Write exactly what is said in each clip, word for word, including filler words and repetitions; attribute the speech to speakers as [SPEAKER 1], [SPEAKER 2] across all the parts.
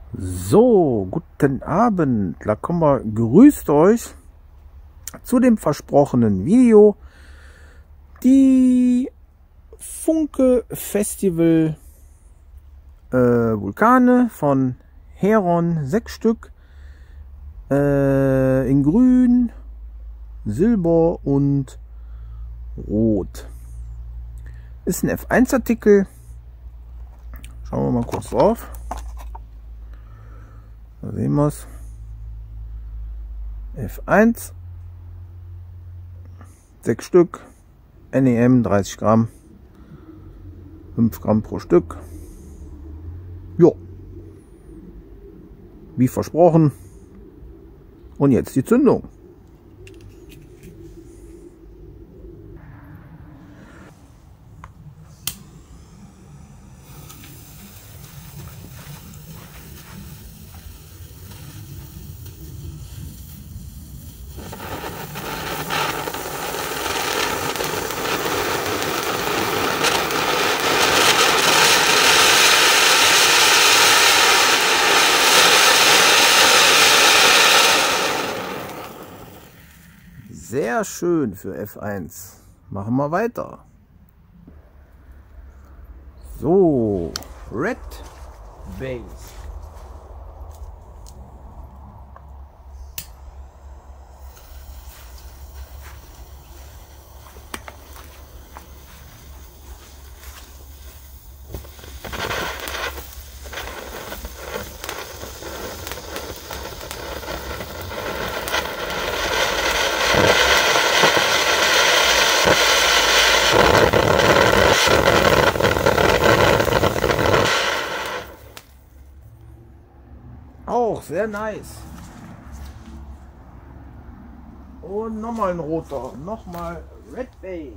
[SPEAKER 1] So, guten Abend, da kommen wir, grüßt euch zu dem versprochenen Video. Die Funke Festival äh, Vulkane von Heron, sechs Stück, äh, in grün, silber und rot. Ist ein F eins Artikel. Schauen wir mal kurz drauf. Da sehen wir es. F eins. sechs Stück. N E M dreißig Gramm. fünf Gramm pro Stück. Jo. Wie versprochen. Und jetzt die Zündung. Sehr schön für F eins. Machen wir weiter. So, Red Base. Auch sehr nice. Und nochmal ein roter. Nochmal Red Base.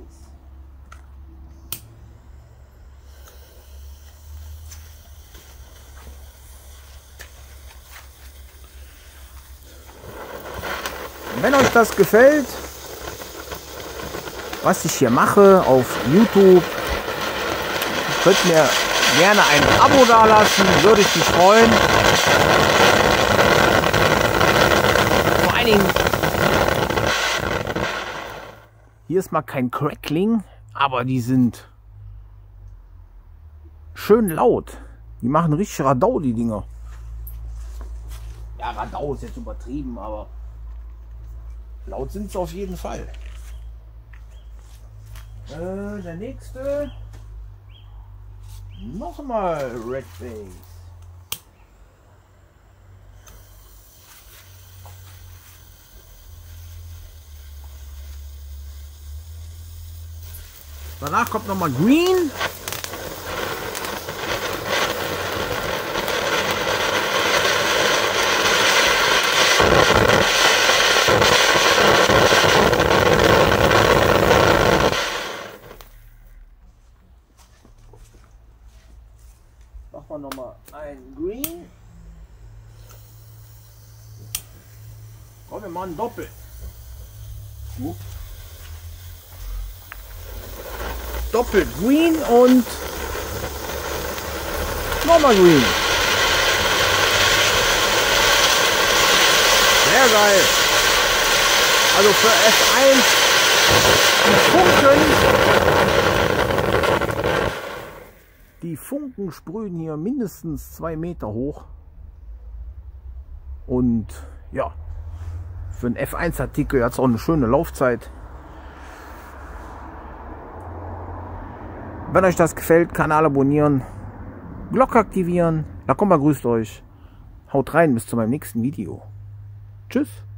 [SPEAKER 1] Wenn euch das gefällt, was ich hier mache auf YouTube, könnt mir gerne ein Abo dalassen, würde ich mich freuen. Vor allen Dingen, hier ist mal kein Crackling, aber die sind schön laut. Die machen richtig Radau, die Dinger. Ja, Radau ist jetzt übertrieben, aber laut sind sie auf jeden Fall. Äh, der nächste. Nochmal Red Base. Danach kommt nochmal Green. Machen wir nochmal ein Green. Komm, wir machen Doppel. Uh. Doppel Green und nochmal Green. Sehr geil. Also für F eins die Funken. Die Funken sprühen hier mindestens zwei Meter hoch. Und ja, für einen F eins Artikel hat es auch eine schöne Laufzeit. Wenn euch das gefällt, Kanal abonnieren, Glocke aktivieren. Na komm mal, grüßt euch. Haut rein, bis zu meinem nächsten Video. Tschüss.